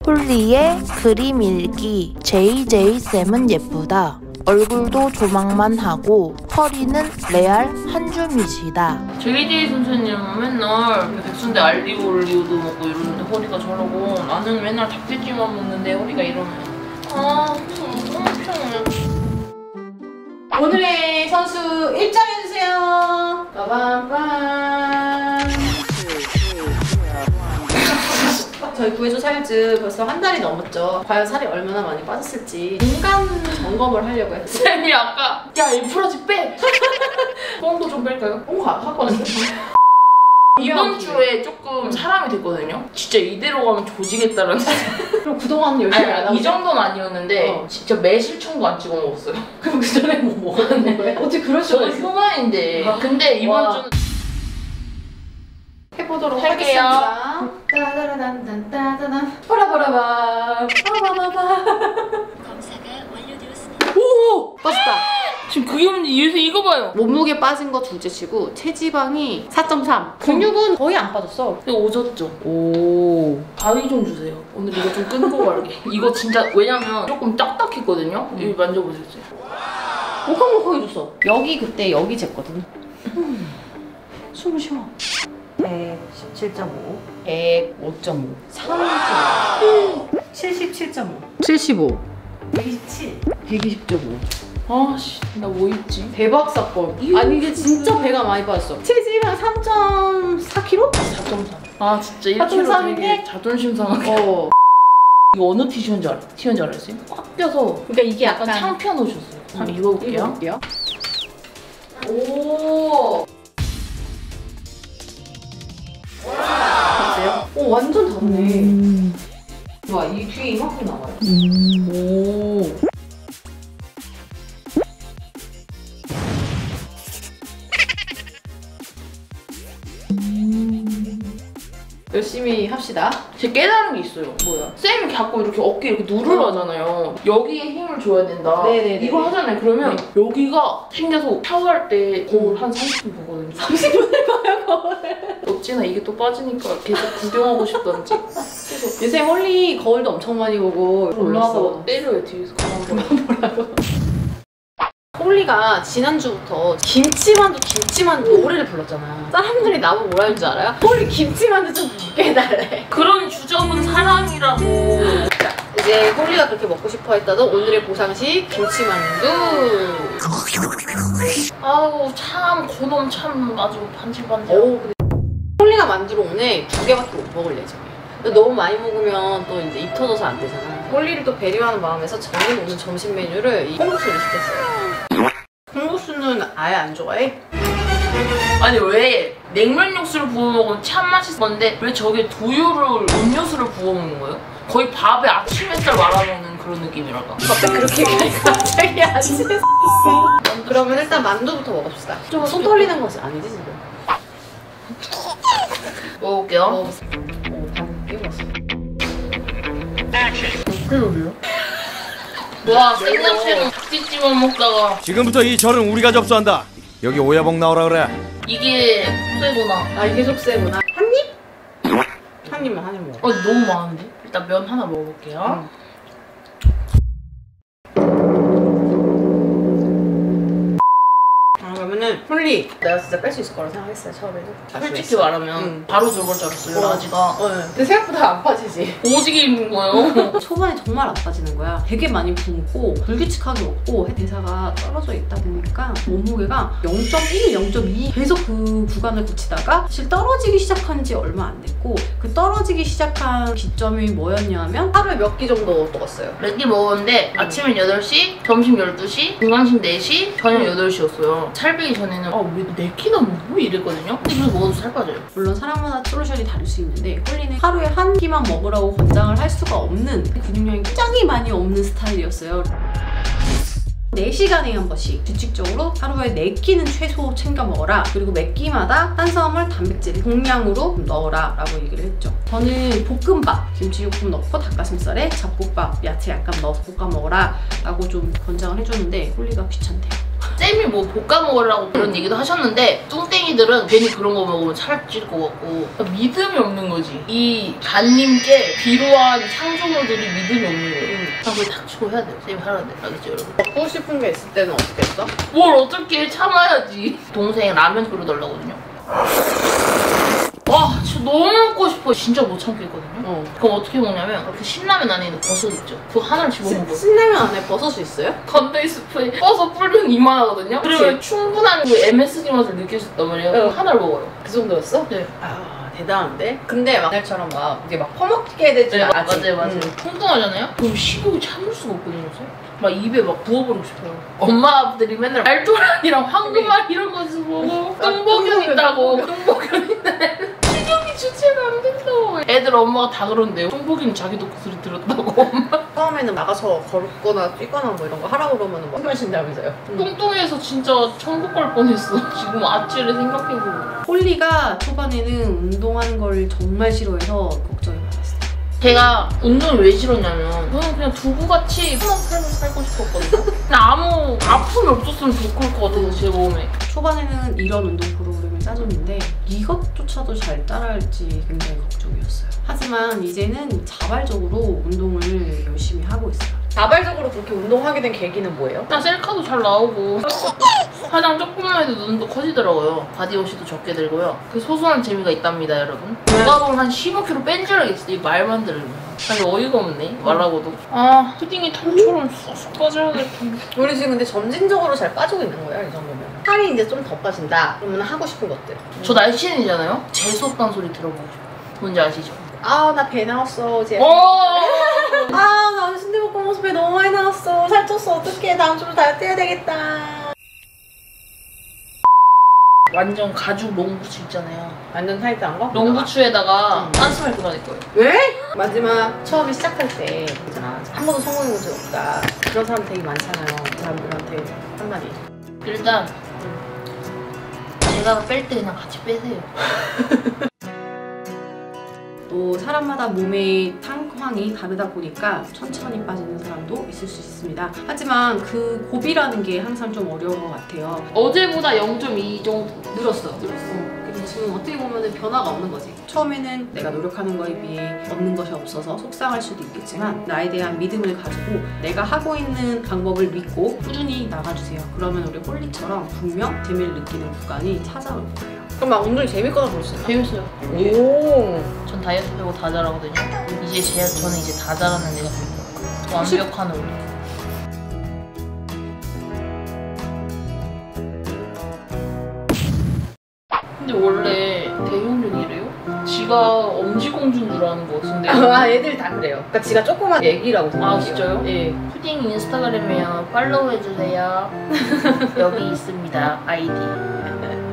홀리의 그림 일기. JJ쌤은 예쁘다. 얼굴도 조망만 하고 허리는 레알 한 줌이시다. JJ 선생님은 맨날 백순대 알리오 올리오도 먹고 이러는데 허리가 저러고, 나는 맨날 닭튀김만 먹는데 허리가 이러네. 아, 너무 피곤해. 오늘의 선수 입장해주세요. 빠밤빰. 저희 구해줘 살즈 벌써 한 달이 넘었죠. 과연 살이 얼마나 많이 빠졌을지 공간 점검을 하려고 했어요. 쌤이 아까 야, 이 프라지 빼! 뽕도 좀 뺄까요? 뽕 갔거든요. 이번 주에 조금 사람이 됐거든요. 진짜 이대로 가면 조지겠다라는. 그럼 그동안 열심히 안 하고 이 정도는 아니었는데 진짜 매실청도 안 찍어 먹었어요. 그럼 그 전에 뭐 먹었는 거예요? 어떻게 그럴 수가 저는 있어? 휴가인데. 근데 이번 주는 해보도록 할게요. 하겠습니다. 따다라단단따다단 빠라바라바 빠바바바. 검사가 완료되었습니다. 오! 빠졌다. 지금 그게 문제. 얘서 이거 봐요. 몸무게 빠진 거 둘째치고 체지방이 4.3. 근육은 거의 안 빠졌어. 이거 오졌죠? 오. 가위 좀 주세요. 오늘 이거 좀 끊고 갈게. 이거 진짜 왜냐면 조금 딱딱했거든요? 여기 만져보세요. 목캉목캉 해줬어. 여기 그때 여기 쟀거든. 숨을 쉬어. 117.5 105.5 3 77.5 75 127 120.5 아씨, 나 뭐 입지? 대박 사건. 아니 이게 진짜 배가 많이 빠졌어. 체지방 3.4kg? 4.3. 아 진짜 1kg 4.3 되게 자존심 상하게. 이거 어느 티슈인지 알았어요? 꽉 껴서. 그러니까 이게 약간 창피해 놓으셨어요. 한번 입어볼게요. 오. 어때요? 오 완전 다르네. 와, 이 뒤에 이만큼 나와요. 오. 열심히 합시다. 제가 깨달은 게 있어요. 뭐야? 쌤이 자꾸 이렇게 어깨 이렇게 누르라잖아요. 여기에 힘을 줘야 된다. 네네네. 이거 하잖아요. 그러면 여기가 생겨서 샤워할 때 거울 한 30분 보거든요. 30분을 봐요, 거울. 어찌나 이게 또 빠지니까 계속 구경하고 싶던지. 계속 요새 홀리 거울도 엄청 많이 보고 올라와서 때려요, 뒤에서. 그만 보라고. 홀리가 지난주부터 김치만두 노래를 불렀잖아. 사람들이 나보고 뭐라 하는 줄 알아요? 홀리 김치만두 좀 먹게 해달래. 그런 주접은 사랑이라고. 이제 홀리가 그렇게 먹고 싶어 했다던 오늘의 보상식 김치만두. 아우 참 그놈 참 아주 반질반질. 근데 홀리가 만두를 오늘 2개밖에 못 먹을 예정이에요. 너무 많이 먹으면 또 이제 입 터져서 안 되잖아. 홀리를 또 배려하는 마음에서 저는 오늘 점심 메뉴를 이 콩국수를 시켰어요. 콩국수는 아예 안 좋아해? 아니 왜 냉면 육수를 부어 먹으면 참 맛있을 건데 왜 저게 두유를 음료수를 부어 먹는 거예요? 거의 밥에 아침 햇살 말아먹는 그런 느낌이랄까. 갑자기 그렇게 얘기하니까 갑자기 안 친했어. 그러면 일단 만두부터 먹읍시다. 좀 손 떨리는 것이 아니지 지금? 먹어볼게요. 오, 방금 깨웠어. 와, 생각처럼 닭튀김만 먹다가 지금부터 이 절은 우리가 접수한다. 여기 오야봉 나오라 그래. 이게 쇠구나. 아 이게 속세구나. 한 입? 한 입만 한 입 먹어. 너무 많은데? 일단 면 하나 먹어볼게요. 그러면은 홀리 내가 진짜 뺄 수 있을 거라 생각했어요 처음에는. 솔직히 말하면 바로 들어갈 줄 알았어요, 라지가. 근데 생각보다 안 빠지지. 오지게 입는 거예요. 초반에 정말 안 빠지는 거야. 되게 많이 굶고 불규칙하게 먹고 대사가 떨어져 있다 보니까 몸무게가 0.1, 0.2 계속 그 구간을 거치다가 사실 떨어지기 시작한 지 얼마 안 됐고 그 떨어지기 시작한 기점이 뭐였냐면 하루에 몇 끼 정도 먹었어요. 몇 끼 먹었는데 아침엔 8시, 점심 12시, 중간식 4시, 저녁 8시였어요. 살 빼기 전에는 왜 4끼나 먹고 이랬거든요? 근데 이거 먹어도 살 빠져요. 물론 사람마다 솔루션이 다를 수 있는데 홀리는 하루에 한 끼만 먹으라고 권장을 할 수가 없는 근육량이 굉장히 많이 없는 스타일이었어요. 4시간에 한 번씩 규칙적으로 하루에 4끼는 최소 챙겨 먹어라. 그리고 몇 끼마다 탄수화물, 단백질 동량으로 넣어라 라고 얘기를 했죠. 저는 볶음밥, 김치 조금 넣고 닭가슴살에 잡곡밥, 야채 약간 넣어서 볶아 먹어라 라고 좀 권장을 해줬는데 홀리가 귀찮대요. 쌤이 뭐 볶아 먹으라고 그런 얘기도 하셨는데 뚱땡이들은 괜히 그런 거 먹으면 살찔 것 같고 믿음이 없는 거지. 이 단님께 비로한 창조물들이 믿음이 없는 거예요. 그냥 그걸 닥치고 해야 돼요. 쌤이 하라는데. 알겠죠 여러분? 먹고 싶은 게 있을 때는 어떻게 했어? 뭘 어떻게 참아야지. 동생 라면 끓여달라거든요. 와 진짜 너무 먹고 싶어. 진짜 못 참겠거든요. 그럼 어떻게 먹냐면 그 신라면 안에 있는 버섯 있죠? 그거 하나를 집어먹어요. 신라면 안에 버섯이 있어요? 건더기 스프에 버섯 뿌리면 이만하거든요? 그러면 충분한 그 MSG 맛을 느낄 수 있단 말이에요. 하나를 먹어요. 그 정도였어? 네. 아 대단한데? 근데 막 옛날처럼 막 이게 막 퍼먹게 되지 맞아요. 통통하잖아요? 그럼 식욕이 참을 수가 없거든요 요새. 막 입에 막 부어버리고 싶어요. 엄마들이 맨날 알토란이랑 황금알 이런 거 보고 뚱보견 있다고. 뚱보견 있네. 식욕이 주체가 안 된다고. 애들 엄마가 다 그런대요. 뚱보견이 자기도 그 소리 들었다고 엄마. 처음에는 나가서 걸거나 뛰거나 뭐 이런 거 하라고 그러면 뭐 힘하신다면서요? 뚱뚱해서 진짜 천국 갈 뻔했어. 지금 아치를 생각해보고. 홀리가 초반에는 운동하는 걸 정말 싫어해서 걱정이 많았어요. 제가 운동을 왜 싫었냐면 저는 그냥 두부같이 편한 삶을 살고 싶었거든요. 그냥 아무 아픔이 없었으면 좋을 것 같아서 제 몸에. 초반에는 이런 운동 프로그램을 짜줬는데 이것조차도 잘 따라할지 굉장히 걱정이었어요. 하지만 이제는 자발적으로 운동을 열심히 하고 있어요. 자발적으로 그렇게 운동하게 된 계기는 뭐예요? 일단 셀카도 잘 나오고 화장 조금만 해도 눈도 커지더라고요. 바디워시도 적게 들고요. 그 소소한 재미가 있답니다 여러분. 누가 한 15kg 뺀 줄 알겠어. 이 말만 들으면. 아니 어이가 없네 말하고도. 아 푸딩이 탕처럼 쏙쏙 빠져야겠다. 우리 지금 근데 점진적으로 잘 빠지고 있는 거야 이 정도면. 살이 이제 좀 더 빠진다 그러면 하고 싶은 것들. 저 날씬이잖아요? 재수없다는 소리 들어보고 싶어요. 뭔지 아시죠? 아 나 배 나왔어 어제. 아 나 오늘 순대볶음 모습에 너무 많이 나왔어. 살쪘어 어떡해. 다음 주로 다이어트 해야 되겠다. 완전 가죽 롱부츠 있잖아요. 완전 타이트한 거? 롱부츠에다가 빤스말 그만할 거예요. 왜? 마지막 처음에 시작할 때 있잖아. 한 번도 성공해본 적 없다. 그런 사람 되게 많잖아요. 그 사람들한테 한마디. 일단 제가 뺄 때 그냥 같이 빼세요. 또 사람마다 몸의 탄황이 다르다 보니까 천천히 빠지는 사람도 있을 수 있습니다. 하지만 그 고비라는 게 항상 좀 어려운 것 같아요. 어제보다 0.2 정도 늘었어. 그리고 지금 어떻게 보면 변화가 없는 거지. 처음에는 내가 노력하는 거에 비해 얻는 것이 없어서 속상할 수도 있겠지만 나에 대한 믿음을 가지고 내가 하고 있는 방법을 믿고 꾸준히 나가주세요. 그러면 우리 홀리처럼 분명 재미를 느끼는 구간이 찾아올 거예요. 그럼 막 운동이 재밌거나 그러시나요? 재밌어요. 오. 전 다이어트 빼고 다 잘하거든요. 저는 이제 다 잘하는 애가 될 거예요. 완벽한 운동. 근데 원래 대형견이래요? 지가 엄지공주인 줄 아는 거 같은데. 아 애들 다 그래요. 그러니까 지가 조그만 애기라고 생각해요. 아 진짜요? 예. 푸딩 인스타그램이요. 팔로우 해주세요. 여기 있습니다. 아이디.